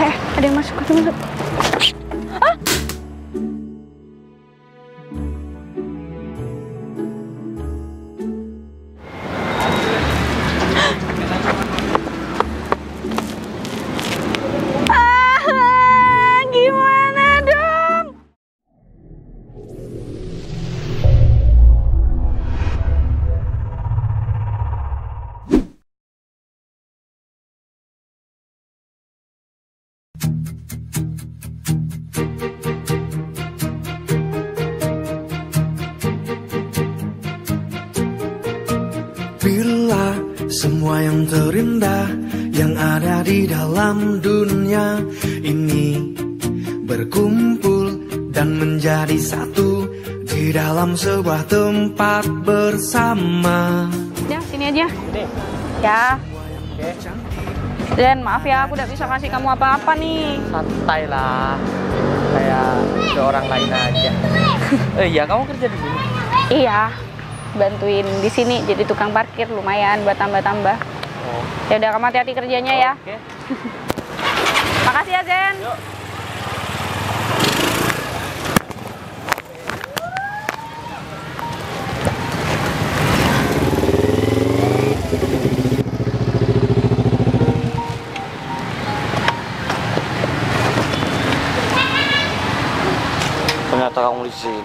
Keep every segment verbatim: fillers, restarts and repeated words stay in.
Eh, ada yang masuk, ada yang masuk. Ah! Ah, gimana dong? Bila semua yang terindah yang ada di dalam dunia ini berkumpul dan menjadi satu di dalam sebuah tempat bersama. Ya, sini aja. Nih. Ya. Oke. Dan maaf ya, aku udah bisa kasih kamu apa-apa nih. Santai lah. Kayak ke orang lain aja. Eh, iya, kamu kerja di sini? Iya, bantuin di sini jadi tukang parkir lumayan buat tambah-tambah. Oh. Ya udah, kamu hati-hati kerjanya ya. Oke. Makasih ya, Zen. Yuk. Ternyata kamu di sini.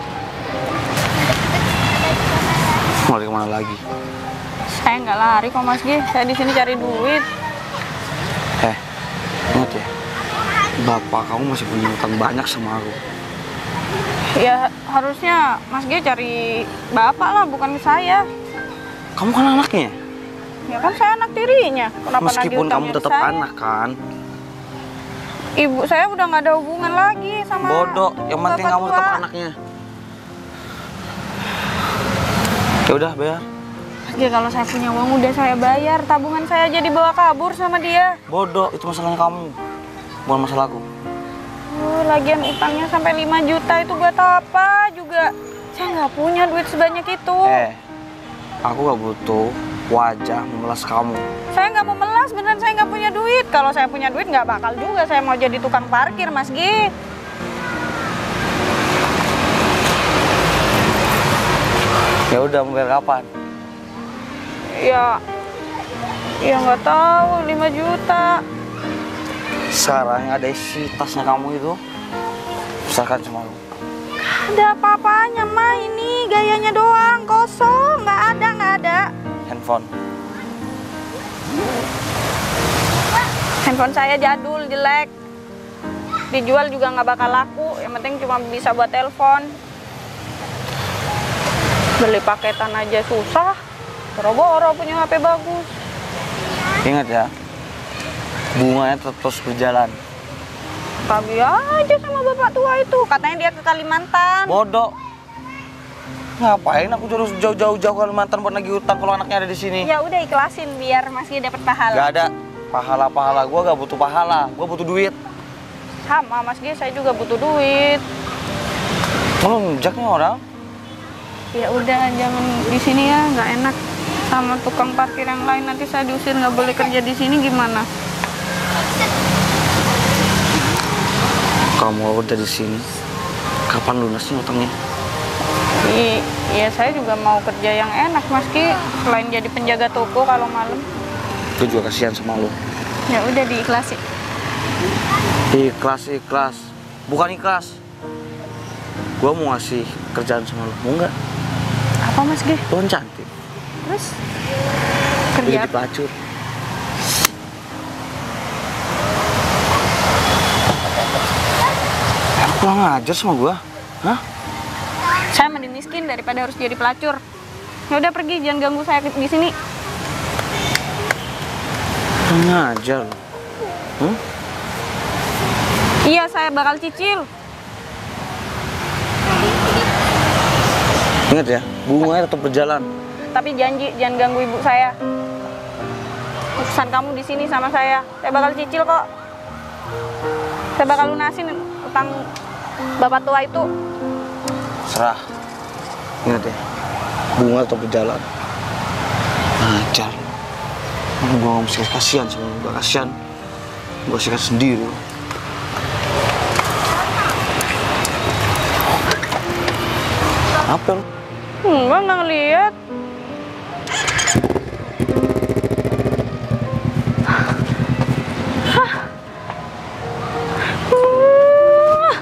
Mau lari kemana lagi? Saya nggak lari kok, Mas G. Saya di sini cari duit. Eh, ingat ya, bapak kamu masih punya utang banyak sama aku. Ya harusnya Mas G cari bapak lah, bukan saya. Kamu kan anaknya. Ya kan saya anak tirinya. Kenapa nagih Meskipun kamu utangnya tetap saya? anak kan. Ibu saya udah nggak ada hubungan lagi sama. Bodoh, yang penting bapak kamu tetap tua. anaknya. Ya udah, bayar. Mas G, kalau saya punya uang udah saya bayar. Tabungan saya aja dibawa kabur sama dia. Bodoh, itu masalahnya kamu, bukan masalahku. Uh, lagian utangnya sampai lima juta itu buat apa juga? Saya nggak punya duit sebanyak itu. Eh, aku gak butuh wajah memelas kamu. Saya nggak mau melas, beneran saya nggak punya duit. Kalau saya punya duit nggak bakal juga saya mau jadi tukang parkir, Mas G. Ya udah, mau bayar kapan? Ya, ya nggak tahu, lima juta. Sekarang yang ada isi tasnya kamu itu, serahkan sama lu. Ada apa-apanya, Ma, ini gayanya doang, kosong, nggak ada, nggak ada. Handphone. Handphone saya jadul, jelek. Dijual juga nggak bakal laku, yang penting cuma bisa buat telepon. Beli paketan aja susah, boro-boro punya H P bagus. Ingat ya, bunganya tetap terus berjalan. Kagak aja sama bapak tua itu, katanya dia ke Kalimantan. Bodoh. Ngapain aku terus jauh-jauh jauh Kalimantan buat nagih utang kalau anaknya ada di sini? Ya udah ikhlasin biar masih dapat pahala. Gak ada pahala-pahala, gua gak butuh pahala, gua butuh duit. Sama Mas G, saya juga butuh duit. Lu nunjaknya orang? Ya udah, jangan di sini ya, nggak enak sama tukang parkir yang lain. Nanti saya diusir, nggak boleh kerja di sini, gimana? Kamu udah di sini, kapan lunasnya utangnya? I, ya saya juga mau kerja yang enak, Mas Ki. Selain jadi penjaga toko kalau malam. Gue juga kasihan sama lu. Ya udah diikhlasin. Ikhlas, ikhlas. Bukan ikhlas. Gua mau ngasih kerjaan sama lu, mau nggak? Apa, Mas G? Lu kan cantik. Terus Lu kerja jadi pelacur. Aku kurang ngajar sama gua. Hah? saya mending miskin daripada harus jadi pelacur. Ya udah pergi, jangan ganggu saya di sini. Kurang ngajar. Hmm? Iya, saya bakal cicil. Ingat ya, bunganya tetap berjalan. Tapi janji jangan ganggu ibu saya. Urusan kamu di sini sama saya. Saya bakal cicil kok. Saya bakal lunasin utang bapak tua itu. Serah. Ingat ya, bunga tetap berjalan. Ngajar. Gua nggak mesti kasihan sama lu, gak kasihan. Gue sikat sendiri. Apa lu? Enggak, nggak ngeliat. Hah. Uh.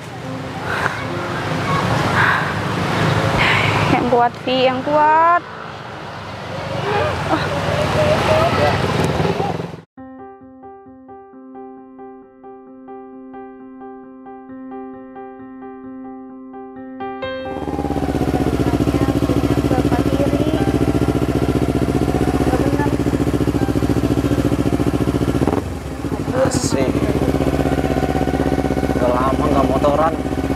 Yang kuat, Vi, yang kuat. Asik. Udah lama nggak motoran.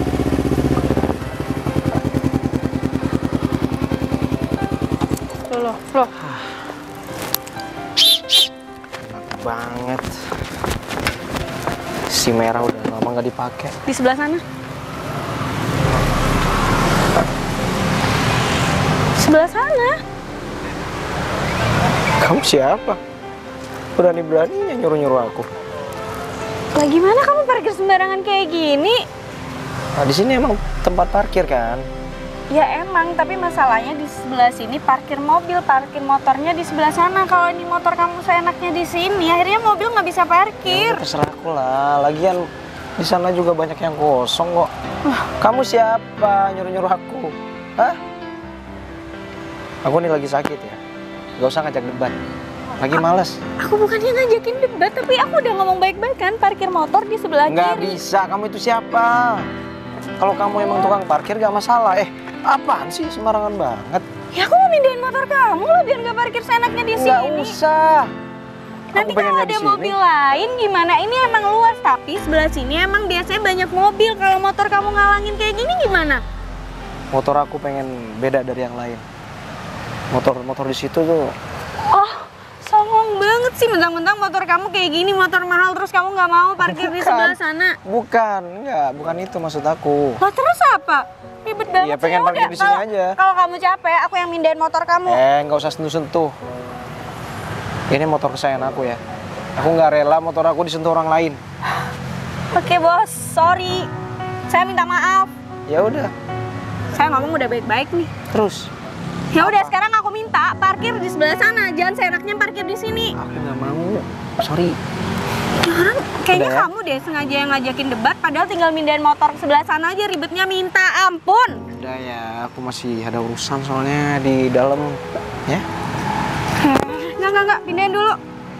Loh, loh, loh. Enak banget. Si merah udah lama nggak dipakai. Di sebelah sana. Sebelah sana. Kamu siapa? Berani-beraninya nyuruh-nyuruh aku. Lah gimana kamu parkir sembarangan kayak gini? Nah, di sini emang tempat parkir kan? Ya emang, tapi masalahnya di sebelah sini parkir mobil, parkir motornya di sebelah sana. Kalau ini motor kamu seenaknya di sini, akhirnya mobil nggak bisa parkir. Ya, terserah aku lah. Lagian di sana juga banyak yang kosong kok. Kamu siapa nyuruh-nyuruh aku? Hah? Aku nih lagi sakit ya. Gak usah ngajak debat. Lagi males. Aku bukannya ngajakin debat, tapi aku udah ngomong baik-baik kan, parkir motor di sebelah Nggak kiri. bisa, kamu itu siapa? Kalau kamu emang tukang parkir gak masalah. Eh, apaan sih sembarangan banget? Ya aku mau mindahin motor kamu lah biar nggak parkir seenaknya di Nggak sini. usah. Nanti Aku pengen kalau nggak ada di sini. mobil lain gimana? Ini emang luas, tapi sebelah sini emang biasanya banyak mobil. Kalau motor kamu ngalangin kayak gini gimana? Motor aku pengen beda dari yang lain. Motor-motor di situ tuh. Oh, songong banget sih, mentang-mentang motor kamu kayak gini, motor mahal, terus kamu nggak mau parkir di Bukan. sebelah sana. Bukan, enggak, bukan itu maksud aku. Lah terus apa? Ribet banget Iya, sih. pengen Ya parkir udah, di sini kalau- aja. Kalau kamu capek, aku yang mindahin motor kamu. Eh, nggak usah sentuh-sentuh. Ini motor kesayangan aku ya. Aku nggak rela motor aku disentuh orang lain. Oke bos, sorry. Saya minta maaf. Ya udah, Saya ngomong udah baik-baik nih. terus. Ya udah, Apa? sekarang aku minta parkir di sebelah sana. Jangan seenaknya parkir di sini. Aku nggak mau. Sorry. Ya orang, kayaknya Udah ya? kamu deh sengaja yang ngajakin debat, padahal tinggal mindahin motor ke sebelah sana aja, ribetnya minta ampun. Udah ya, aku masih ada urusan soalnya di dalam. Ya. Enggak, enggak, enggak, pindahin dulu.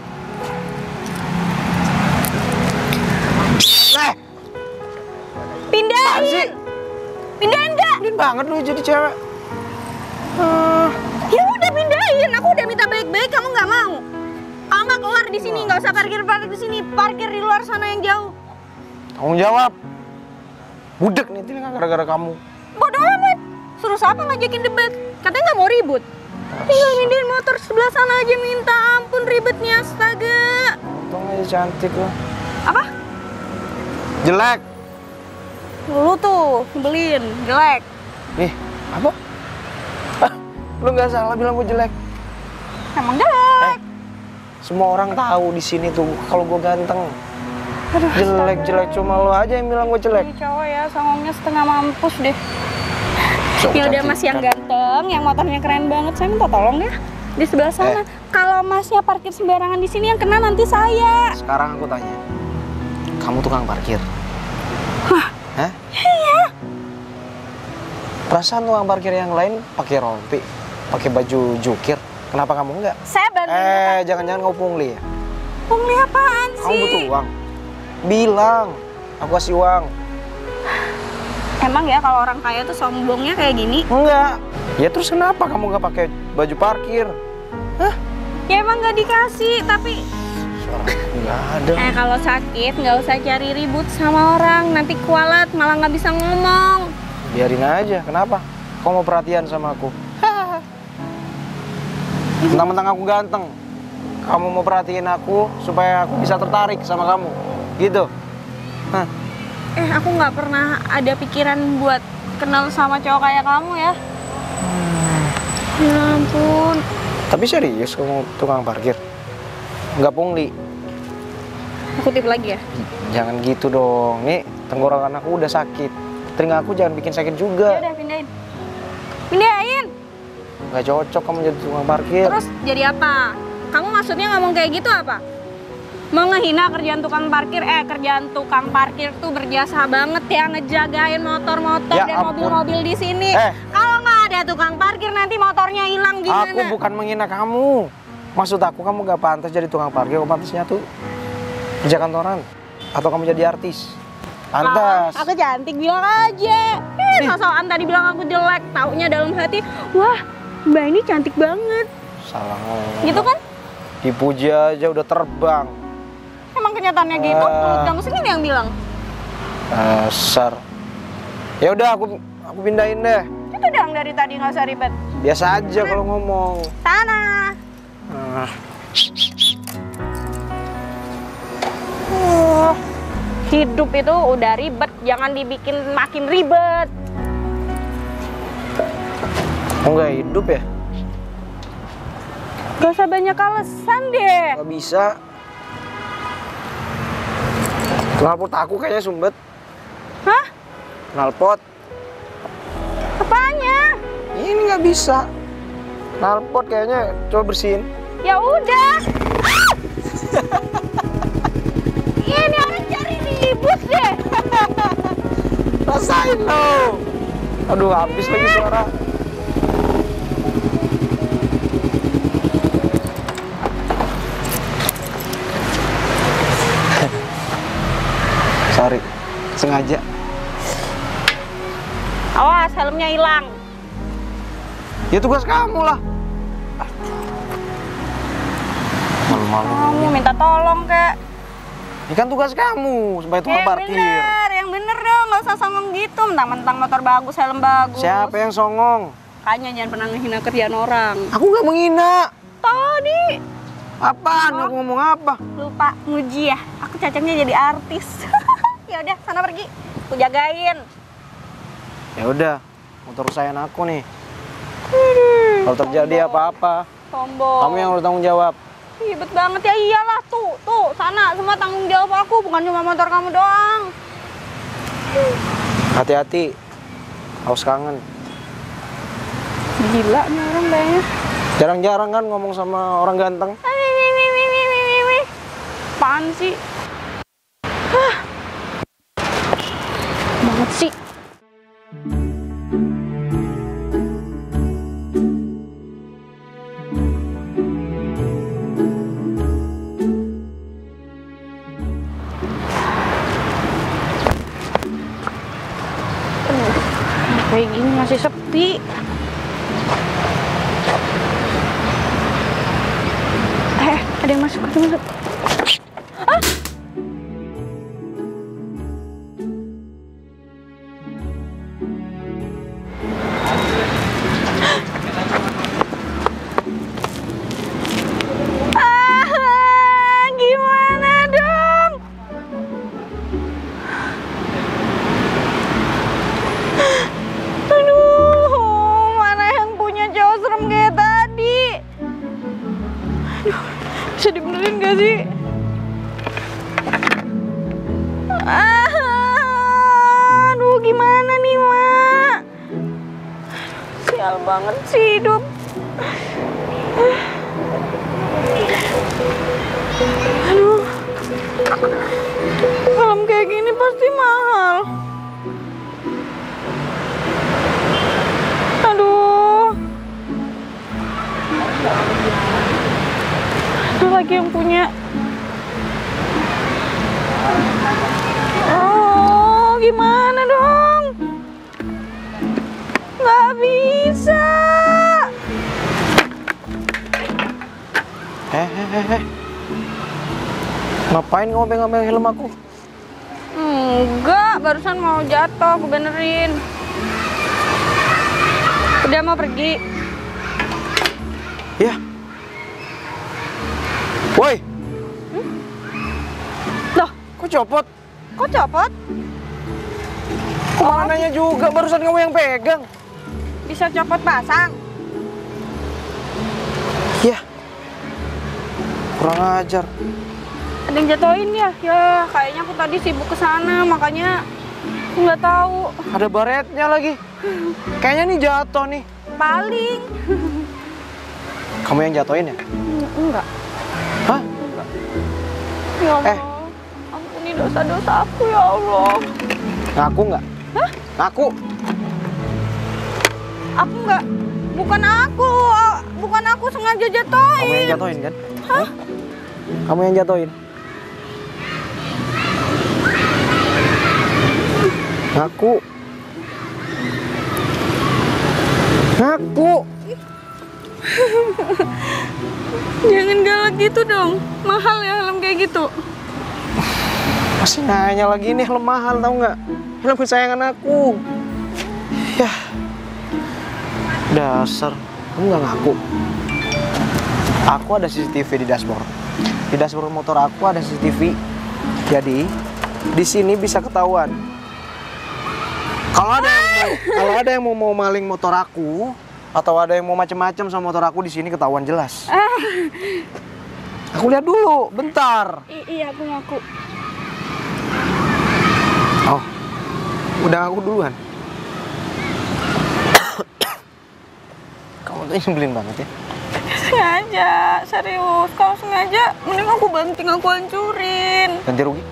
Eh, Pindahin. apaan sih? Pindahin enggak? Ini banget lu jadi cewek. Eh, Ya udah pindahin, aku udah minta baik-baik, kamu nggak mau. Kalau nggak keluar di sini, nggak usah parkir-parkir di sini, parkir di luar sana yang jauh. tanggung jawab. Budek nih telinga gara-gara kamu. Bodoh amat. Suruh siapa ngajakin debat? Katanya nggak mau ribut. Tinggal mindahin motor sebelah sana aja, minta ampun ribetnya, astaga. Untung aja cantik lo. Apa? Jelek. Lu tuh, nyebelin, jelek. Ih, apa? Ah, lu nggak salah bilang gue jelek. Emang jelek. Eh, semua orang tahu di sini tuh kalau gue ganteng. Aduh, Jelek-jelek, cuma lo aja yang bilang gue jelek. Ini cowok ya, songongnya setengah mampus deh. Ya udah mas yang Cantik. ganteng, yang motornya keren banget, saya minta tolong ya di sebelah sana. Eh. Kalau masnya parkir sembarangan di sini yang kena nanti saya. Sekarang aku tanya, kamu tukang parkir? Hah? Hah? Iya. Perasaan tukang parkir yang lain pakai rompi, pakai baju jukir. Kenapa kamu enggak? Saya bantuin. Eh, jangan-jangan kamu pungli ya? Pungli apaan sih? Kamu butuh uang? Bilang, aku kasih uang. Emang ya kalau orang kaya tuh sombongnya kayak gini? Enggak. Ya terus kenapa kamu nggak pakai baju parkir? Hah? Ya emang nggak dikasih, tapi Suara nggak ada. eh kalau sakit nggak usah cari ribut sama orang, nanti kualat malah nggak bisa ngomong. Biarin aja. Kenapa? Kamu mau perhatian sama aku? Mentang-mentang aku ganteng, kamu mau perhatiin aku supaya aku bisa tertarik sama kamu, gitu? Hah? Eh aku nggak pernah ada pikiran buat kenal sama cowok kayak kamu ya. Ya ampun. Tapi serius kamu tukang parkir? Nggak pungli? Aku tip lagi ya? Jangan gitu dong. Nih, tenggorokan aku udah sakit. Telinga aku jangan bikin sakit juga. Ya udah pindahin. Pindahin. Gak cocok kamu jadi tukang parkir. Terus jadi apa? Kamu maksudnya ngomong kayak gitu apa? Mau ngehina kerjaan tukang parkir? Eh, kerjaan tukang parkir tuh berjasa banget ya ngejagain motor-motor Ya dan ampun. mobil-mobil di sini. Eh. Kalau nggak ada tukang parkir nanti motornya hilang gimana? Aku bukan menghina kamu. Maksud aku kamu gak pantas jadi tukang parkir. Kamu pantasnya tuh kerja kantoran. Atau kamu jadi artis. Pantas. Ah, aku cantik bilang aja. Eh, sosokan tadi bilang aku jelek. Taunya dalam hati, wah, Mbak ini cantik banget. Salah ngomong. Gitu kan? Dipuji aja udah terbang. Emang kenyataannya gitu? Ah. Menurut kamu sendiri yang bilang. Dasar. Ya udah aku aku pindahin deh. Itu dong dari tadi nggak usah ribet. Biasa aja kalau ngomong. Sana. Ah. Uh, hidup itu udah ribet, jangan dibikin makin ribet. Oh nggak hidup ya? Gak usah banyak alasan deh. Nggak bisa. Knalpot aku kayaknya sumbet. Hah? Knalpot. Apanya? Ini nggak bisa. Knalpot kayaknya. Coba bersihin. Ya udah. Ah! Ini orang cari ribut deh. Rasain lo. Aduh habis lagi suara. Sorry, sengaja. Awas, helmnya hilang. Ya tugas kamu lah. Malu-malu. Kamu minta tolong, Kak. Ini kan tugas kamu sebagai tukang Yang parkir. bener, yang bener dong, nggak usah songong gitu. Mentang-mentang motor bagus, helm bagus. Siapa yang songong? Makanya jangan pernah ngehina kerjaan orang. Aku nggak menghina. Tadi Apaan? Aku ngomong apa? lupa nguji ya. Aku cocoknya jadi artis. Ya udah, sana pergi. Aku jagain. Ya udah, motor kesayangan aku nih. Kalau terjadi apa-apa, Sombong. kamu yang harus tanggung jawab. Ribet banget ya, iyalah tuh, tuh, sana semua tanggung jawab aku, bukan cuma motor kamu doang. Hati-hati, haus kangen. Gila nih orang kayaknya. Jarang-jarang kan ngomong sama orang ganteng. Apaan sih? Hah. Banget sih. Kayak gini masih sepi. Eh, ada yang masuk, ada yang masuk. Ah! Ah, gimana dong? Aduh, mana yang punya cowok serem kayak tadi? Aduh, bisa dibenerin gak sih? Ah, aduh, gimana nih, Mak? Sial banget sih hidup. Aduh, film kayak gini pasti mahal. Aduh. Ada lagi yang punya. Oh, gimana dong? Nggak bisa. Eh, eh, eh, eh. Ngapain kamu pegang-pegang helm aku? Enggak, barusan mau jatuh, aku benerin. Udah mau pergi. Ya. Woi. Hmm? Loh, Kok copot? kok copot? Kok mananya juga barusan kamu yang pegang? Bisa copot pasang. Ya. Kurang ajar. Ada yang jatoin ya? Ya, kayaknya aku tadi sibuk ke sana, makanya aku nggak tahu. Ada baretnya lagi. Kayaknya nih jatuh nih. Paling. Kamu yang jatoin ya? Enggak. Hah? Ya Allah. Eh. Ampuni dosa-dosa aku ya Allah. Ngaku nggak? Hah? Ngaku. Aku nggak. Bukan aku. Bukan aku sengaja jatoin. Kamu yang jatoin kan? Hah? Kamu yang jatoin. Ngaku. Ngaku. Jangan galak gitu dong. Mahal ya helm kayak gitu. Masih nanya lagi nih helm mahal tau nggak? Helm kesayangan aku. Yah. Dasar. Kamu nggak ngaku. Aku ada C C T V di dashboard. Di dashboard motor aku ada C C T V. Jadi di sini bisa ketahuan. Kalau ada yang mau, kalau ada yang mau mau maling motor aku atau ada yang mau macem-macem sama motor aku di sini ketahuan jelas. Ah. Aku lihat dulu, bentar. I iya aku ngaku. Oh, udah ngaku duluan. Kamu tuh nyebelin banget ya. Sengaja, serius. Kalau sengaja, mending aku banting, aku hancurin. Ganti rugi?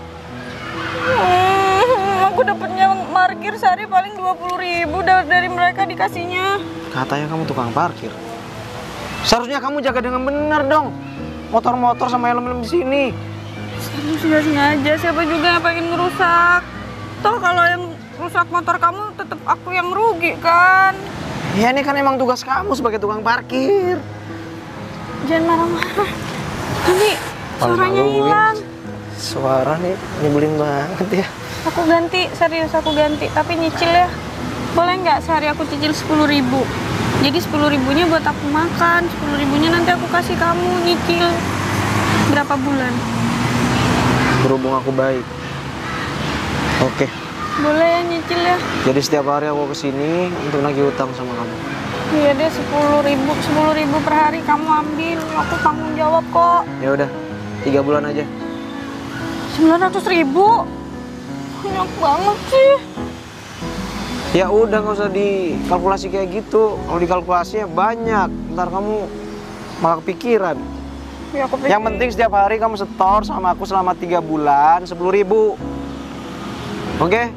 Hmm, aku dapatnya parkir sehari paling dua puluh ribu dari, dari mereka dikasihnya. Katanya kamu tukang parkir. Seharusnya kamu jaga dengan benar dong. Motor-motor sama helm-helm di sini. Serius nggak sengaja, siapa juga yang pengen ngerusak. Toh kalau yang rusak motor kamu, tetap aku yang rugi kan. Ya ini kan emang tugas kamu sebagai tukang parkir. Jangan marah-marah. Ini suaranya Malu-maluin. hilang. Suara nih nyebelin banget ya. Aku ganti, serius aku ganti. Tapi nyicil ya. Boleh nggak sehari aku cicil sepuluh ribu? Jadi sepuluh ribunya buat aku makan, sepuluh ribunya nanti aku kasih kamu nyicil. Berapa bulan? Berhubung aku baik. Oke. Boleh ya nyicil ya? Jadi setiap hari aku kesini untuk nagih utang sama kamu. Iya deh, sepuluh ribu, sepuluh ribu per hari kamu ambil. Aku tanggung jawab kok. Ya udah, tiga bulan aja. sembilan ratus ribu? Banyak banget sih. Ya udah, nggak usah dikalkulasi kayak gitu. Kalau dikalkulasinya banyak, ntar kamu malah kepikiran. Ya, aku pikir. Yang penting setiap hari kamu setor sama aku selama tiga bulan sepuluh ribu. Oke?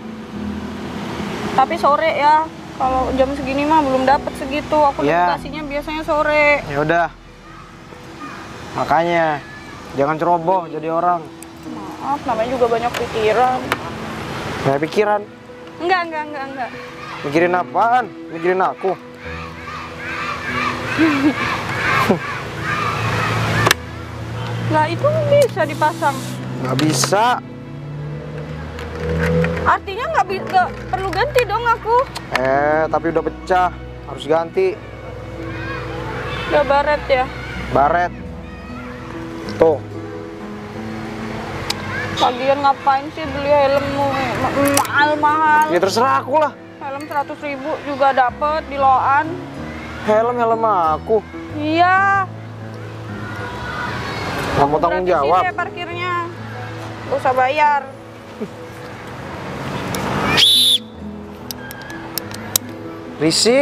Tapi sore ya. Kalau jam segini mah belum dapat segitu. Aku Ya. kasihnya biasanya sore. Ya udah. Makanya jangan ceroboh jadi orang. Maaf, namanya juga banyak pikiran. Banyak pikiran. Enggak, enggak, enggak, enggak. Mikirin apaan? Mikirin aku. Lah itu bisa dipasang. Nggak bisa. Artinya nggak bi- nggak perlu ganti dong aku. Eh, tapi udah pecah. Harus ganti. Udah baret ya. Baret. Tuh. Lagian ngapain sih beli helm mahal-mahal? Ya terserah aku lah. Helm seratus ribu juga dapet di Loan. Helm helm aku. Iya. Nggak mau tanggung Gratisin jawab. deh parkirnya. Gak usah bayar. Risik.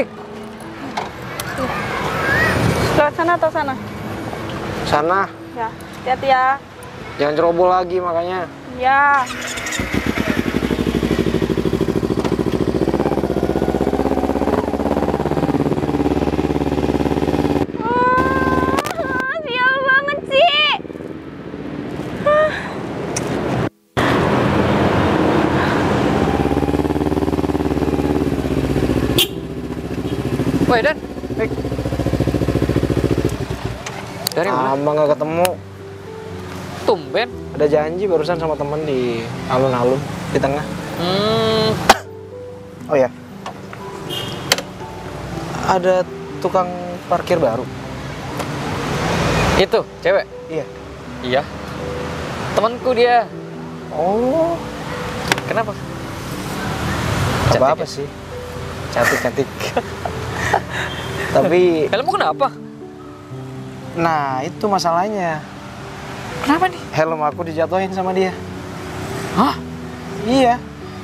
Lewat sana atau sana? Sana. Ya, hati-hati ya. Jangan ceroboh lagi makanya. Ya. Ah, sial banget sih. Ah. Woi Dan, Eh, dari mana? lama nggak ketemu. Tumben. Ada janji barusan sama temen di alun-alun di tengah. Hmm, Oh ya. Ada tukang parkir baru. itu cewek. Iya. Iya. Temanku dia. Oh, Kenapa? apa apa Cantik ya? sih? Cantik cantik. Tapi, Helmmu kenapa? nah itu masalahnya. Kenapa nih? Helm aku dijatuhin sama dia. Hah? Iya.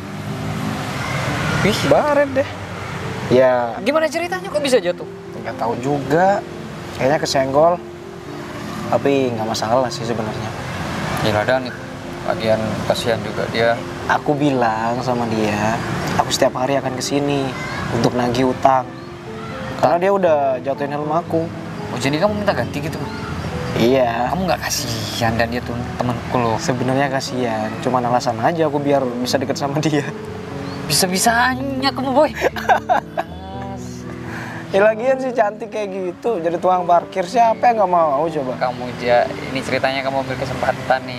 Ih, Baret deh. Ya, gimana ceritanya kok bisa jatuh? nggak tahu juga. Kayaknya kesenggol. Tapi nggak masalah sih sebenarnya. Gila dan bagian kasihan juga dia. Aku bilang sama dia, aku setiap hari akan kesini untuk nagih utang. Karena dia udah jatuhin helm aku. Oh jadi kamu minta ganti gitu? Iya. Kamu nggak kasihan dan dia tuh temanku loh. Sebenarnya kasihan, cuma alasan aja aku biar bisa deket sama dia. Bisa-bisanya kamu boy. Ya lagian sih cantik kayak gitu, jadi tukang parkir siapa yang nggak mau coba? Kamu aja, ini ceritanya kamu ambil kesempatan nih.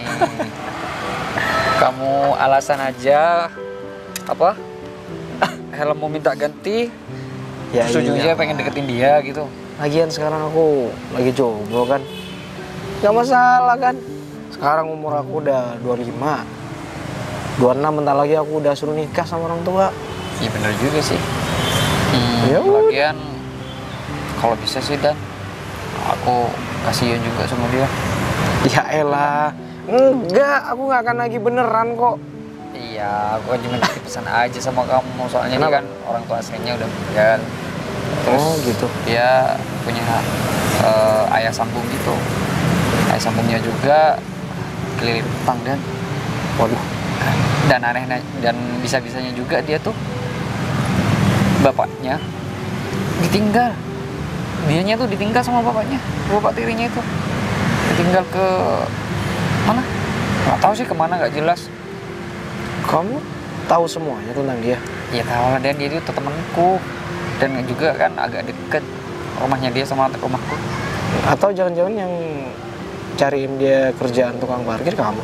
Kamu alasan aja apa? Helm mau minta ganti, Ya terus ujungnya iya. pengen deketin dia gitu. Lagian sekarang aku lagi jomblo kan, nggak masalah kan. Sekarang umur aku udah dua puluh lima, dua puluh enam, bentar lagi aku udah suruh nikah sama orang tua. Iya bener juga sih. Hmm, Ya udah. lagian kalau bisa sih dan aku kasihan juga sama dia. Ya elah, enggak, aku nggak akan lagi beneran kok. Iya, aku cuma titip pesan aja sama kamu. Soalnya dia Kenapa? kan orang tua aslinya udah meninggal. Terus Oh gitu. dia punya eh, ayah sambung gitu. Ayah sambungnya juga keliling utang dan Waduh. dan anehnya dan bisa-bisanya juga dia tuh bapaknya ditinggal. Dianya tuh ditinggal sama bapaknya, bapak tirinya itu ditinggal ke mana? Nggak tahu sih kemana, nggak jelas. Kamu tahu semuanya tentang dia? Ya tahu lah, dan dia itu temanku dan juga kan agak deket rumahnya dia sama rumahku. Atau jangan-jangan yang cariin dia kerjaan tukang parkir kamu?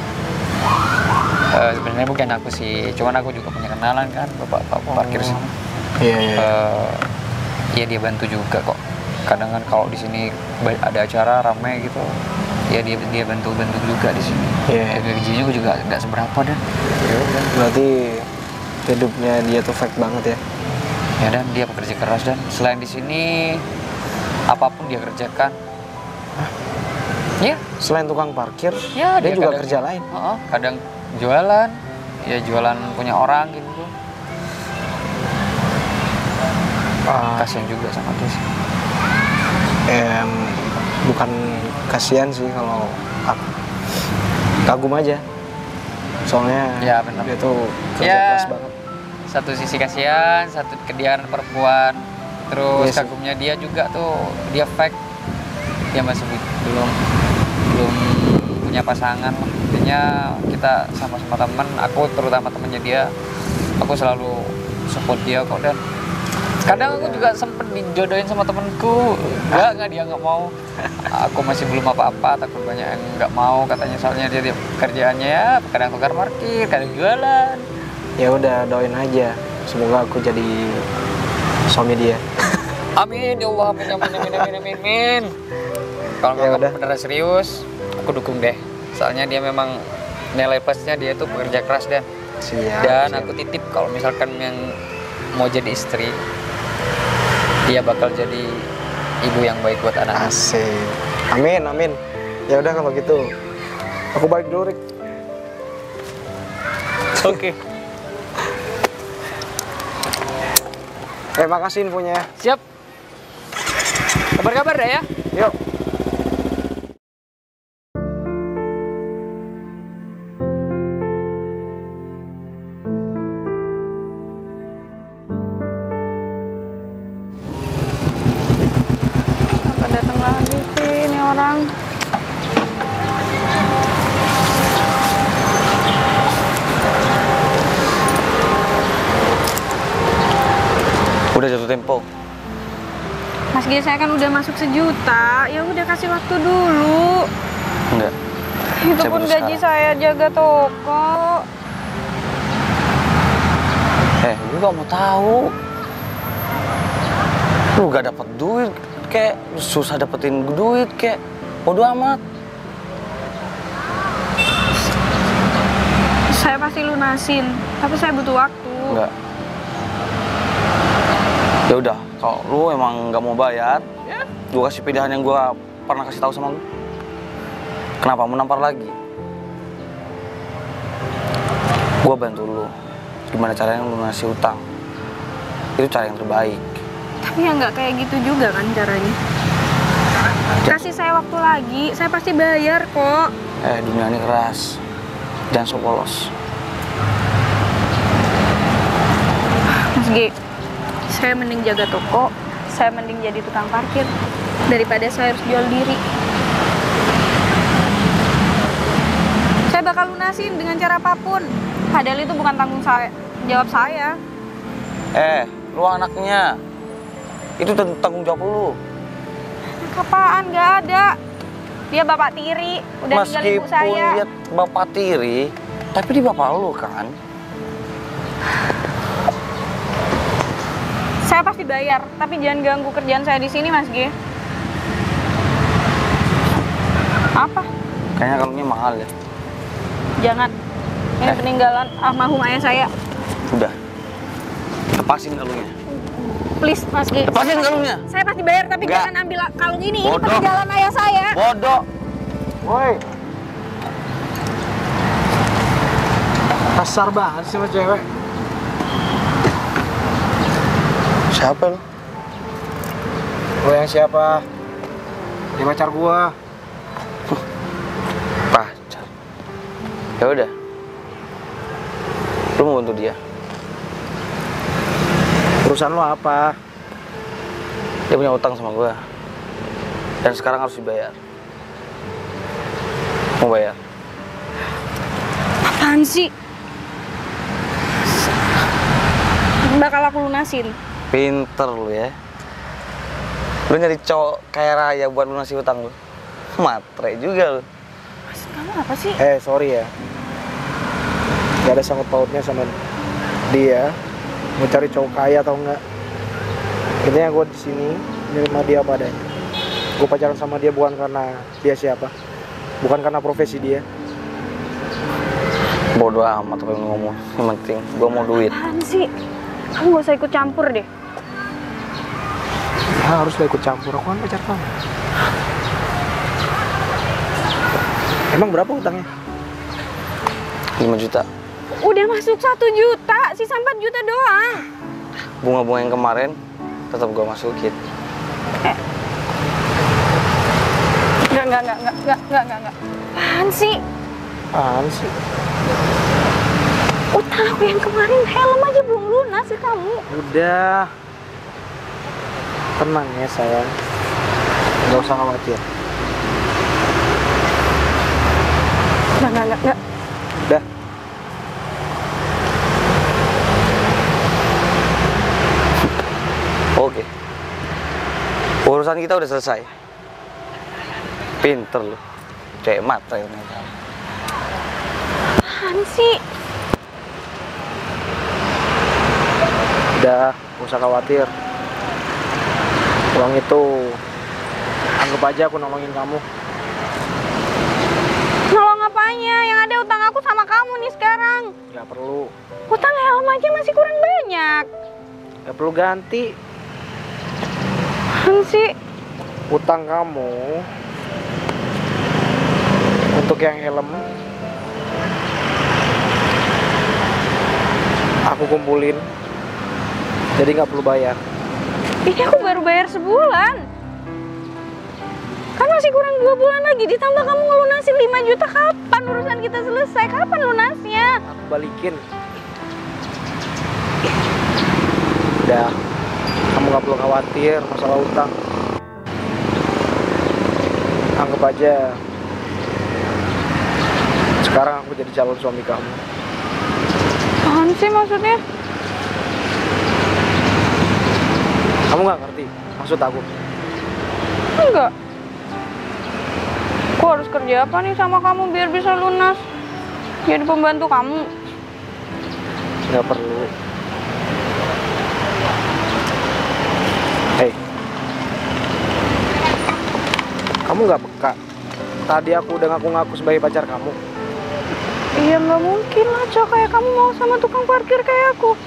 Eh, sebenarnya bukan aku sih, cuman aku juga punya kenalan kan bapak bapak parkir sini. Iya iya. Eh, ya dia bantu juga kok. Kadang kan kalau di sini ba- ada acara rame gitu, ya dia dia bantu bantu juga di sini. Iya. Ya, gajinya juga nggak seberapa dan. Ya udah. Berarti hidupnya dia tuh fake banget ya? Ya dan dia pekerja keras dan selain di sini apapun dia kerjakan. Ya, Selain tukang parkir, ya dia, juga kadang- kerja lain. Heeh, kadang jualan, ya jualan punya orang gitu. Ah, Kasian juga sama dia sih. em, bukan kasihan sih kalau aku. Kagum aja. Soalnya Ya, benar. dia tuh kerja Ya. keras banget. Satu sisi kasihan, satu kedian perempuan. Terus Iya sih. kagumnya dia juga tuh dia fake. Dia masih bi- belum belum punya pasangan lah. Intinya kita sama-sama teman, aku terutama temannya dia. Aku selalu support dia kok dan kadang aku juga sempet dijodohin sama temenku. Enggak, enggak dia nggak mau. Aku masih belum apa-apa, takut banyak yang nggak mau katanya soalnya dia, dia kerjaannya ya kadang tukar parkir, kadang jualan. Ya udah doain aja. Semoga aku jadi suami dia. Amin ya Allah, amin amin amin amin amin. amin. Kalau Ya memang udah. beneran serius, aku dukung deh. Soalnya dia memang nilai plusnya dia tuh pekerja keras dan Siap. dan siap. aku titip kalau misalkan yang mau jadi istri, dia bakal jadi ibu yang baik buat anak. Asik. Amin, amin. Ya udah kalau gitu. Aku balik dulu, Rik. Oke. Terima kasih infonya. Siap. Kabar-kabar dah ya. Yuk. Apa datang lagi sih ini orang? Udah jatuh tempo. Mas G, saya kan udah masuk sejuta. Ya udah kasih waktu dulu. Enggak. Itu Saya pun butuh gaji sekarang. saya jaga toko. Eh, lu gak mau tahu. Lu gak dapet duit, kayak susah dapetin duit, kayak bodo amat. Saya pasti lunasin, tapi saya butuh waktu. Enggak. Ya udah, kalau lu emang nggak mau bayar, ya, gua kasih pilihan yang gua pernah kasih tahu sama lu. Kenapa mau nampar lagi? Gue bantu lu. Gimana caranya lu ngasih utang? Itu cara yang terbaik. Tapi ya nggak kayak gitu juga kan caranya. Kasih saya waktu lagi, saya pasti bayar kok. Eh, dunia ini keras. Jangan sok polos. Mas G, saya mending jaga toko, saya mending jadi tukang parkir daripada saya harus jual diri. Saya bakal lunasin dengan cara apapun. Padahal itu bukan tanggung saya, jawab saya. Eh, lu anaknya. Itu tanggung jawab lu. Apaan? Nggak ada. Dia bapak tiri, udah tinggal ibu saya. Meskipun dia bapak tiri, tapi dia bapak lu kan? Saya pasti bayar, tapi jangan ganggu kerjaan saya di sini, Mas G. Apa? Kayaknya kalungnya mahal ya. Jangan. Ini Eh. peninggalan almarhum ayah saya. Udah. Lepasin kalungnya. Please, Mas G. Lepasin kalungnya. Saya pasti bayar, tapi Nggak. jangan ambil kalung ini. Ini Bodoh. peninggalan ayah saya. Bodoh. Woi. Kasar banget sih sama cewek. Siapa lu? Lo yang siapa? Dia pacar gua. Pacar. Ya udah. Lu mau bantu dia? Urusan lo apa? Dia punya utang sama gua. Dan sekarang harus dibayar. Mau bayar? Apaan sih? Bakal aku lunasin. Pinter lu ya. Lu nyari cowok kaya raya buat lunasi utang lu. Matre juga lu. Maksud kamu apa sih? Eh, sorry ya. Gak ada sangkut pautnya sama dia. Mau cari cowok kaya atau enggak? Intinya gue di sini nerima dia apa adanya. Gue pacaran sama dia bukan karena dia siapa, bukan karena profesi dia. Bodoh amat apa yang lu ngomong. Yang penting gua mau duit. Apaan sih? Kamu gak usah ikut campur deh. Ya, harus lah ikut campur. Aku kan pacar kamu. Emang berapa utangnya? lima juta. Udah masuk satu juta, sisa empat juta doang. Bunga-bunga yang kemarin tetap gua masukin. Eh. Enggak, enggak, enggak, enggak, enggak, enggak, enggak, enggak. Apaan sih? Apaan sih? Utang aku yang kemarin helm aja belum lunas ke kamu. Udah. Tenang ya sayang. Gak usah khawatir. Enggak, enggak, enggak, enggak. Udah. Oke. Urusan kita udah selesai. Pinter lu. Cewek matre ternyata. Apaan sih? Udah, gak usah khawatir. Uang itu anggap aja aku nolongin kamu. Nolong apanya? Yang ada utang aku sama kamu nih sekarang. Gak perlu. Utang helm aja masih kurang banyak. Gak perlu ganti. Apaan sih? Utang kamu untuk yang helm aku kumpulin, jadi nggak perlu bayar. Ini aku baru bayar sebulan. Kan masih kurang dua bulan lagi. Ditambah kamu ngelunasin lima juta. Kapan urusan kita selesai? Kapan lunasnya? Aku balikin. Udah, kamu nggak perlu khawatir masalah utang. Anggap aja sekarang aku jadi calon suami kamu. Apaan sih maksudnya? Kamu nggak ngerti maksud aku? Enggak. Aku harus kerja apa nih sama kamu biar bisa lunas? Jadi pembantu kamu? Nggak perlu. Hei, kamu nggak peka? Tadi aku udah ngaku-ngaku sebagai pacar kamu. Iya nggak mungkin lah cowok kayak kamu mau sama tukang parkir kayak aku.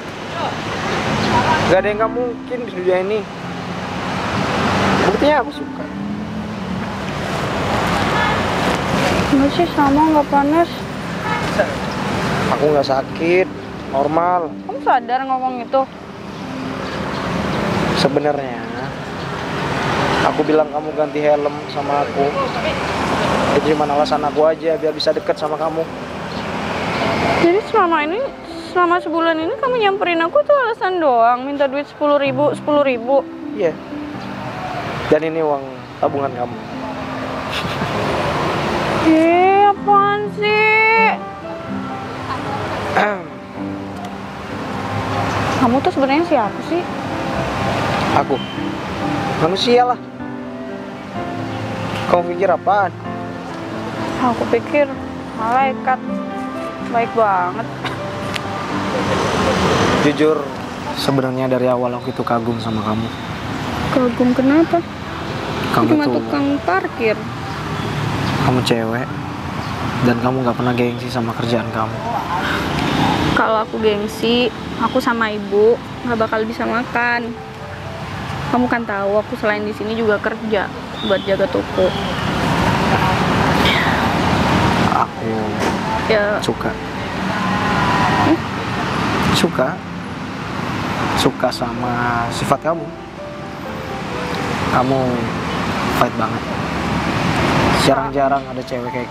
Gak ada yang nggak mungkin di dunia ini. Buktinya aku suka. Enggak sih, sama nggak panas. Aku nggak sakit, normal. Kamu sadar ngomong itu? Sebenarnya aku bilang kamu ganti helm sama aku, itu cuma alasan aku aja biar bisa deket sama kamu. Jadi selama ini, selama sebulan ini kamu nyamperin aku tuh alasan doang, minta duit sepuluh ribu, sepuluh ribu. Iya. Dan ini uang tabungan kamu. Eh, apaan sih? Kamu tuh sebenarnya siapa sih? Aku manusia lah. Kamu pikir apaan? Aku pikir malaikat. Baik banget. Jujur, sebenarnya dari awal aku itu kagum sama kamu. Kagum kenapa? Kamu Cuma tuh, tukang parkir. kamu cewek, dan kamu nggak pernah gengsi sama kerjaan kamu. Kalau aku gengsi, aku sama ibu nggak bakal bisa makan. Kamu kan tahu aku selain di sini juga kerja buat jaga toko. Aku Ya, suka. Suka. Suka sama sifat kamu. Kamu fight banget. Jarang-jarang ada cewek kayak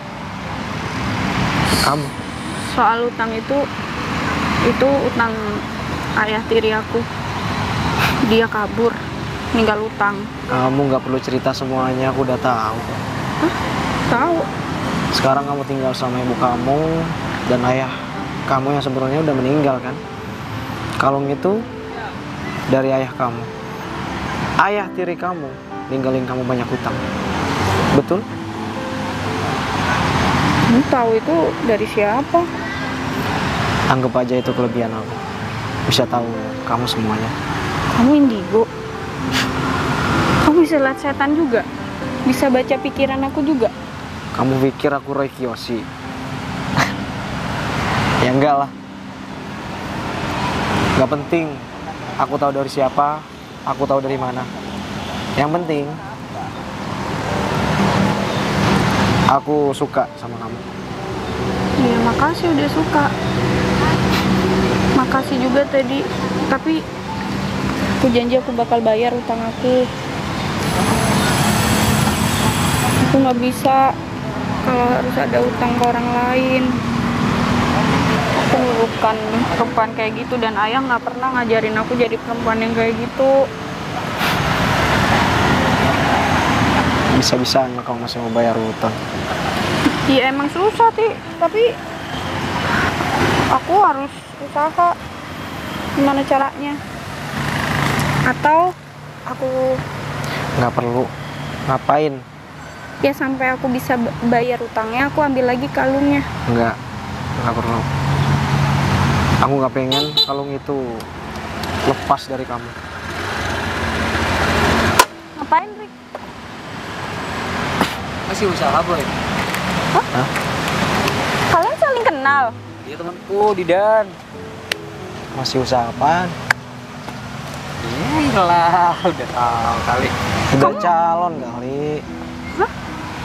kamu. soal utang itu, itu utang ayah tiri aku. Dia kabur, ninggal utang. Kamu nggak perlu cerita semuanya, aku udah tahu. Hah? Tahu? Sekarang kamu tinggal sama ibu kamu dan ayah kamu yang sebenarnya udah meninggal kan? Kalung itu dari ayah kamu. Ayah tiri kamu ninggalin kamu banyak hutang. Betul? Kamu tahu itu dari siapa? Anggap aja itu kelebihan aku. Bisa tahu kamu semuanya. Kamu indigo. Kamu bisa lihat setan juga. Bisa baca pikiran aku juga. Kamu pikir aku Roy Kiyoshi? Ya enggak lah. Gak penting aku tahu dari siapa, aku tahu dari mana. Yang penting aku suka sama kamu. Iya, makasih udah suka. Makasih juga tadi. Tapi aku janji aku bakal bayar utang aku. Aku nggak bisa kalau harus ada utang ke orang lain. Aku bukan perempuan kayak gitu dan ayah nggak pernah ngajarin aku jadi perempuan yang kayak gitu. Bisa-bisanya kamu masih mau bayar utang. Iya emang susah sih, tapi aku harus usaha. Gimana caranya? Atau aku Nggak perlu. Ngapain? ya sampai aku bisa b- bayar utangnya, aku ambil lagi kalungnya. Nggak. Nggak perlu. Aku nggak pengen kalung itu lepas dari kamu. Ngapain, Rick? Masih usaha, Boy. Hah? Kalian saling kenal? Dia temanku, Didan. Masih usaha apaan? Iya lah, udah tahu kali. Udah calon kali. Hah?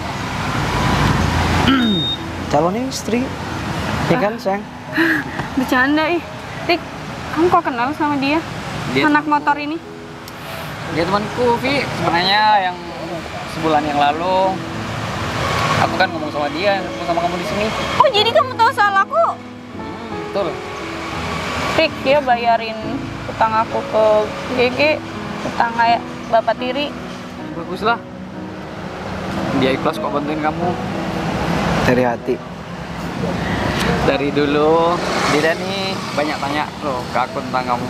Calon istri. Ya kan, sayang? Bercanda ih. Rick, kamu kok kenal sama dia? Dia Anak motor ini? Dia temanku, Vi. Sebenarnya yang sebulan yang lalu aku kan ngomong sama dia, ngomong sama kamu di sini. Oh, jadi kamu tahu soal aku? Hmm, betul. Rick, dia bayarin utang aku ke G G, utang kayak bapak tiri. Bagus lah. Dia ikhlas kok bantuin kamu. Dari hati. Dari dulu dia nih banyak tanya loh ke aku tentang kamu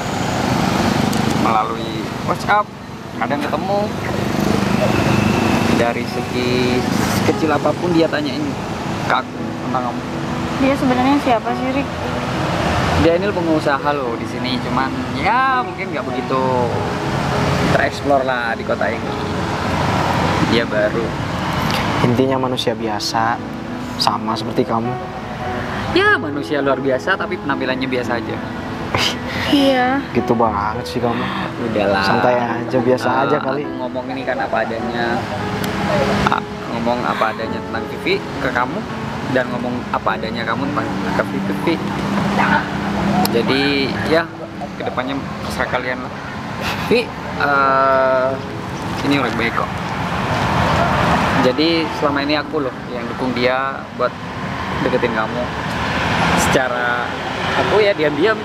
melalui WhatsApp, kadang ketemu. Dari segi kecil apapun dia tanyain ke aku tentang kamu. Dia sebenarnya siapa sih, Rick? Dia ini pengusaha loh di sini, cuman ya mungkin nggak begitu tereksplor lah di kota ini. Dia baru. Intinya manusia biasa, sama seperti kamu. Ya manusia luar biasa tapi penampilannya biasa aja. Iya. Gitu banget sih kamu. Udahlah. Santai aja, biasa Ah, aja kali. aku ngomong ini kan apa adanya. Ah, ngomong apa adanya tentang Vivi ke kamu dan ngomong apa adanya kamu tentang ke Vivi. Jadi ya kedepannya terserah kalian lah. Vi, uh, ini orang baik kok. Jadi selama ini aku loh yang dukung dia buat deketin kamu. Secara aku ya diam-diam.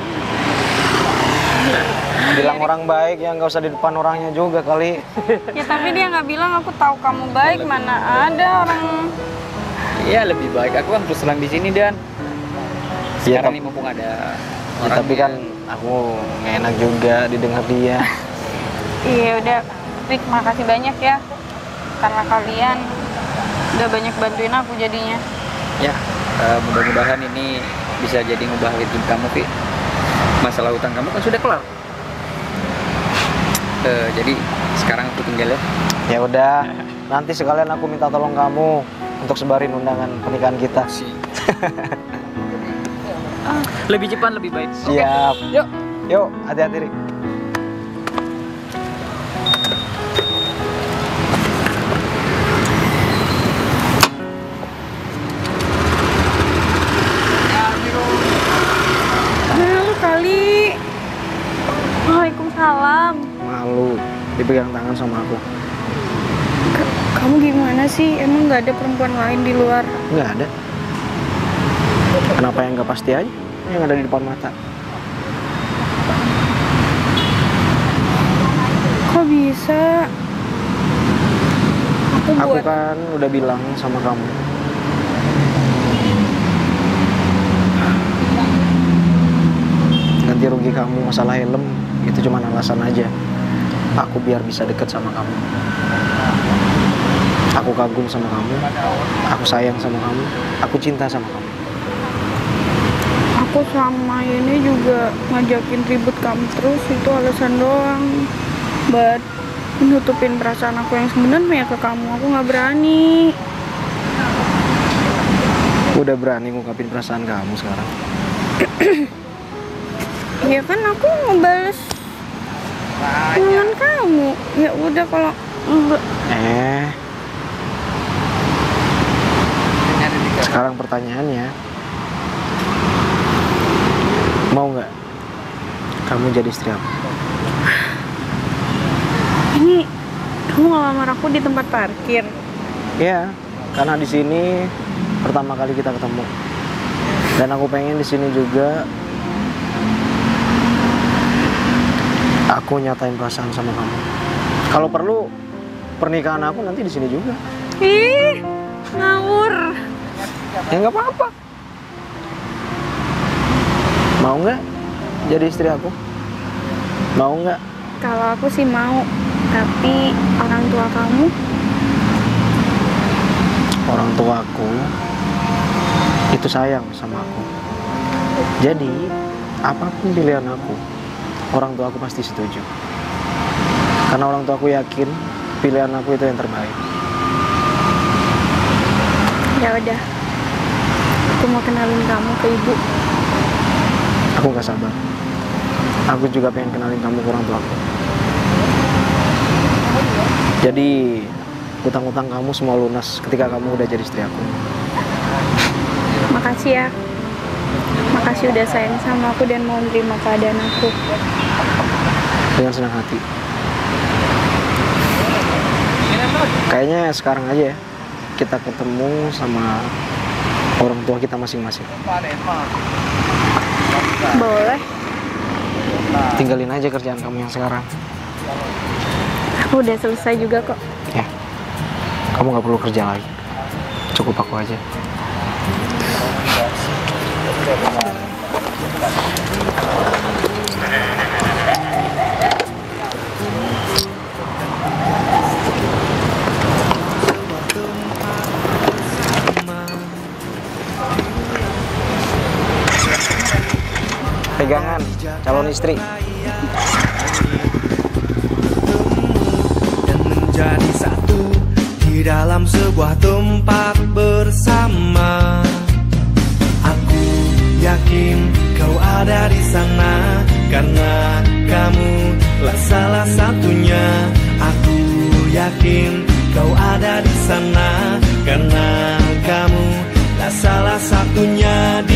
Bilang orang baik ya nggak usah di depan orangnya juga kali. Ya tapi dia nggak bilang aku tahu kamu baik, mana ada orang. Iya lebih baik aku kan terus terang di sini dan Ya, sekarang tapi- ini mumpung ada Ya, tapi kan aku nggak enak juga didengar dia. Iya udah, Rick makasih banyak ya karena kalian udah banyak bantuin aku jadinya. ya uh, mudah-mudahan ini bisa jadi ngubah hidup kamu Vi. Masalah utang kamu kan sudah kelar. Uh, jadi sekarang aku tinggal ya. Ya udah, nanti sekalian aku minta tolong kamu untuk sebarin undangan pernikahan kita. Lebih cepat lebih baik. Siap. Yuk. Yuk, hati-hati Rik. Halo kali. Waalaikumsalam. Malu dipegang tangan sama aku. Ka- kamu gimana sih? Emang nggak ada perempuan lain di luar? Nggak ada. Kenapa yang nggak pasti aja? Yang ada di depan mata. Kok bisa? Aku Aku buat kan udah bilang sama kamu. Ganti rugi kamu masalah helm itu cuma alasan aja. Aku biar bisa deket sama kamu. Aku kagum sama kamu. Aku sayang sama kamu. Aku cinta sama kamu. aku sama ini juga ngajakin ribut kamu terus, itu alasan doang buat menutupin perasaan aku yang sebenarnya ke kamu. Aku nggak berani. Udah berani ngungkapin perasaan kamu sekarang. Ya kan aku ngebales hubungan kamu. Ya udah kalau enggak. Eh. Sekarang pertanyaannya, mau nggak kamu jadi istri aku? Ini kamu ngelamar aku di tempat parkir. Iya, karena di sini pertama kali kita ketemu. Dan aku pengen di sini juga aku nyatain perasaan sama kamu. Kalau perlu pernikahan aku nanti di sini juga. Ih, ngawur. Ya nggak apa-apa. Mau nggak jadi istri aku? Mau nggak? Kalau aku sih mau, tapi orang tua kamu Orang tuaku itu sayang sama aku. Jadi apapun pilihan aku, orang tua aku pasti setuju. Karena orang tua aku yakin pilihan aku itu yang terbaik. ya udah. Aku mau kenalin kamu ke ibu. Aku gak sabar. Aku juga pengen kenalin kamu ke orang tuaku. Jadi utang-utang kamu semua lunas ketika kamu udah jadi istri aku. Makasih ya. Makasih udah sayang sama aku dan mau nerima keadaan aku. Dengan senang hati. Kayaknya sekarang aja ya kita ketemu sama orang tua kita masing-masing. Boleh. Tinggalin aja kerjaan kamu yang sekarang. Aku udah selesai juga kok. Ya, kamu gak perlu kerja lagi. Cukup aku aja. Pegangan calon istri. Dan menjadi satu di dalam sebuah tempat bersama. Aku yakin kau ada di sana karena kamu lah salah satunya. Aku yakin kau ada di sana Karena kamu tak salah satunya